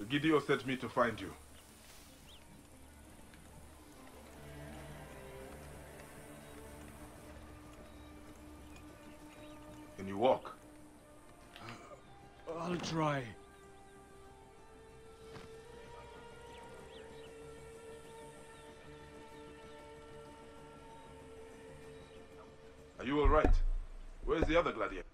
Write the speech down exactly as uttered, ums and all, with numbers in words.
The Gideon sent me to find you. Can you walk? Uh, I'll try. Are you all right? Where's the other gladiator?